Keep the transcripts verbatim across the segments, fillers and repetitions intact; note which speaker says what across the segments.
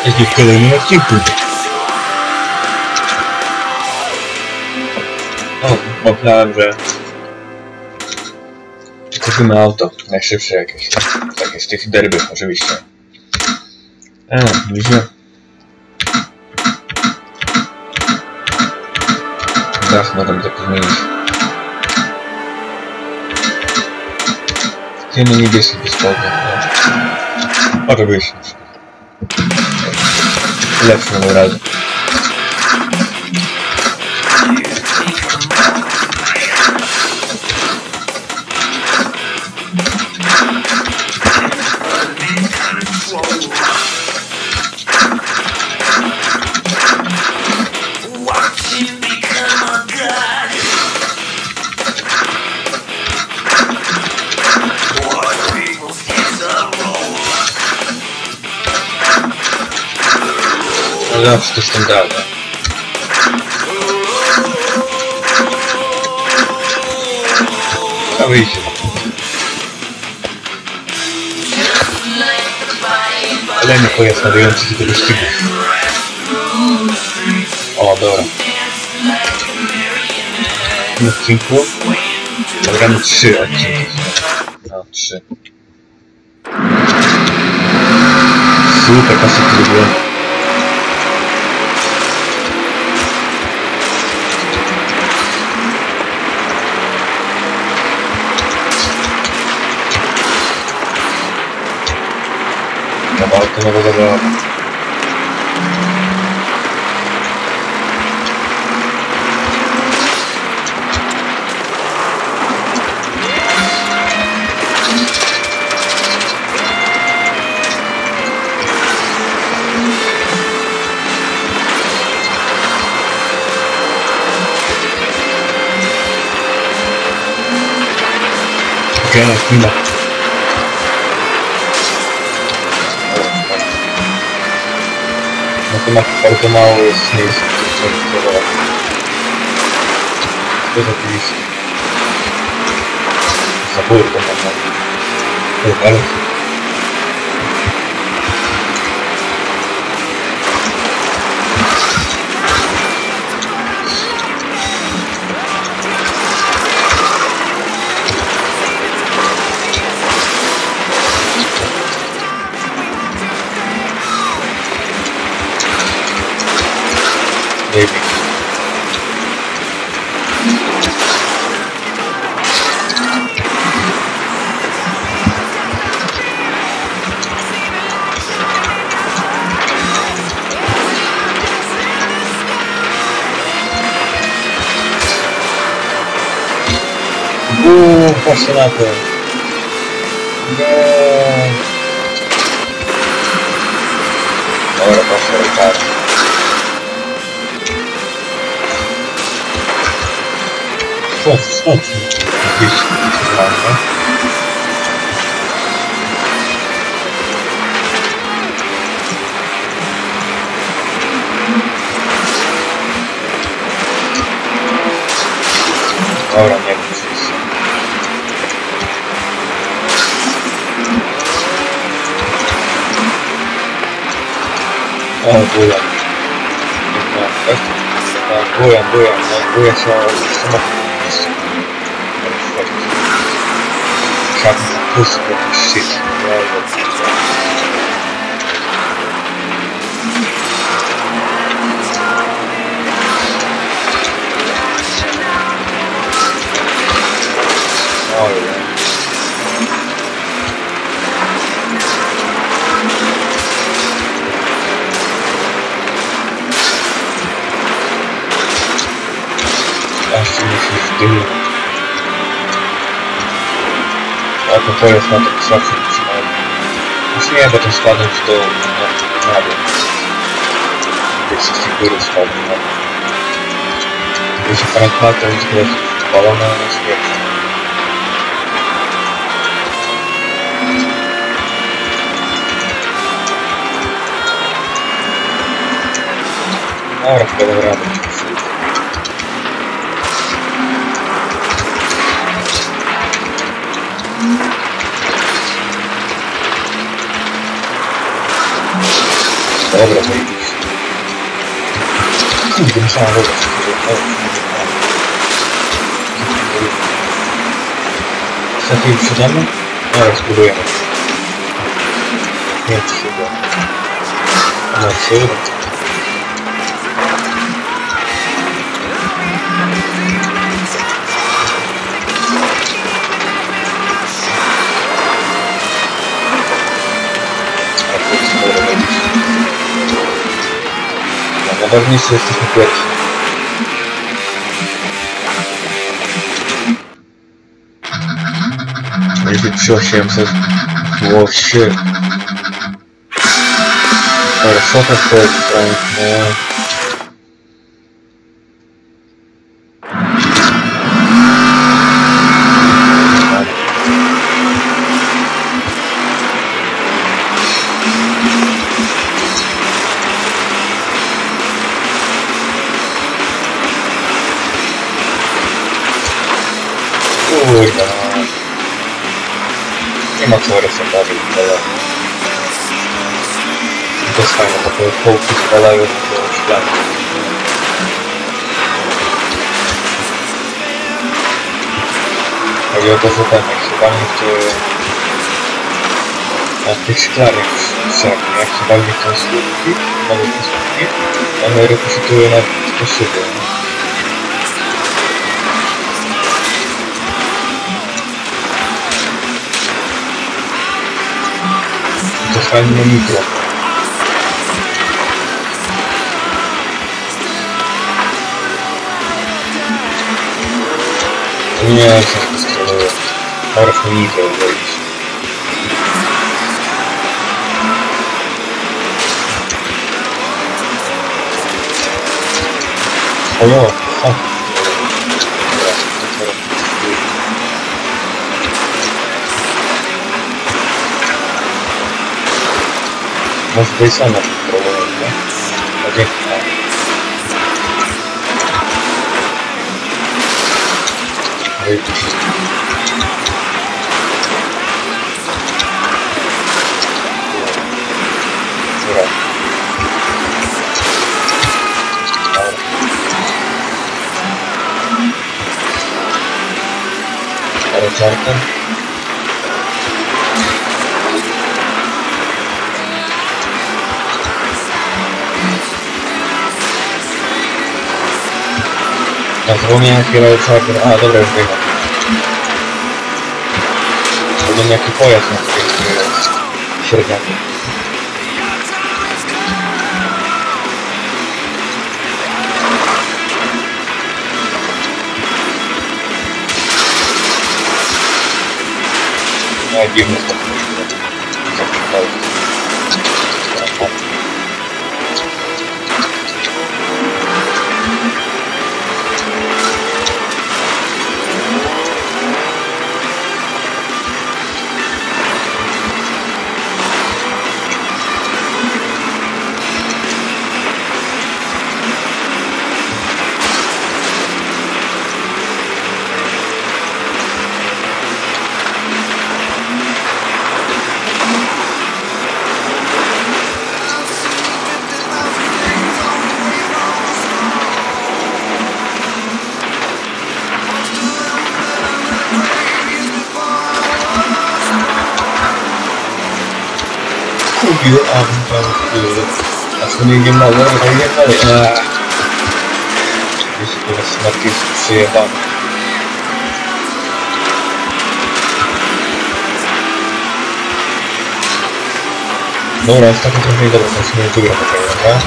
Speaker 1: Jaki w kolejnym odcinku. O, myślałem, że kupimy auto, najszybsze jakieś, takie z tych derby oczywiście. A, widzicie? Dach możemy tak zmienić. Chcemy niebieski bezpłatny. Może być lepszy na razie. Zawsze to standarda. A wyjdzie. Ale nie pojazd nadający do tego stygu. O, dobra. W tym odcinku nagramy trzy odcinki. No, trzy. Super, kasy to było. Dobra, to nowa zabawa. Okej, okay, chwila. No to ma bardzo mało jest miejsc, które trzeba wyprowadzić. To jest oczywiście. Za burtą mam na to jest ale... Maybe. Uuu, patrzcie na to. Nie. Dobra, patrzcie na to. Stąd, stąd, gdzieś wygląda. Dobra, nie wiem, co jest. O, bujan. Tak, bujan, bujan, no, bujan się samochód. Fucking pussy fucking shit. Oh yeah. Actually, she's doing it. A to to jest na to słabsze utrzymanie. Już nie, bo to spadłem w dół, na, na dół. Gdzieś z tych góry spadłem na dół. Jeśli Frank to jest chyba balona na śmierć. Dobra, chyba dam radę. Dobra, zajebiście. Kurde, musiałem robić. Chcecie już przydamy? No, spróbujemy. Nie, to chyba. No, co? No, najważniejsze jesteśmy pierwsi. Będzie przy osiemset. Wow, shit. Ale sofet to jest piękne. Kurde, no. Nie ma co resetować, ale... To jest fajne, bo te kołki spadają do szklanki. Chodzi o to, że ten, jak się walnie w te... na tych szklanych wszędzie, jak się walnie w te słupki, nawet te słupki, one rekusitują na te szyby. To jest fajne mikro. Nie, ja się nie skroluję. Dobra, to mikro zrobić. O no, ha. Może tutaj sama próbować, nie? A dzięki. Wyjdziesz. Dobra. Ale czarka? Ja zapomniałem chwilę czarker. A, dobra, już wiem. Podobnie jaki pojazd na tej średniaku. No, dziwny sposób. Kupił Amazon, a co nie mało, ale nie mało. Jeśli teraz smarki jest przyjebany. Dobra, jest taki trochę dobra, to się nie wygra takiego, prawda?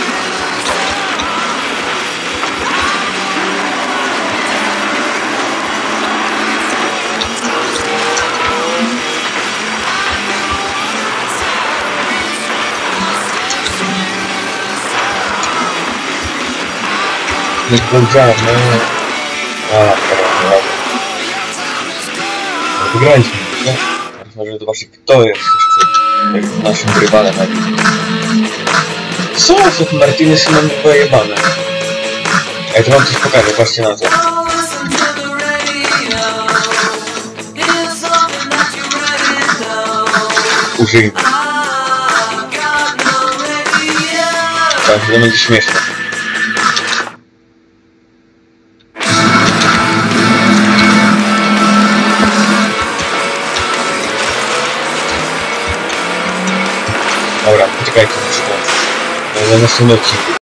Speaker 1: Nie powiedziałem, no... A, dobra, dobra. Wygraliśmy, nie? Teraz możemy zobaczyć, kto jest jeszcze naszym rywalem. Co? Co? Martinez i mam pojebane. Ej, to wam coś pokażę, patrzcie na to. Użyj. Tak, to będzie śmieszne. Dobra, poczekajcie, muszę to... Na następnym odcinku.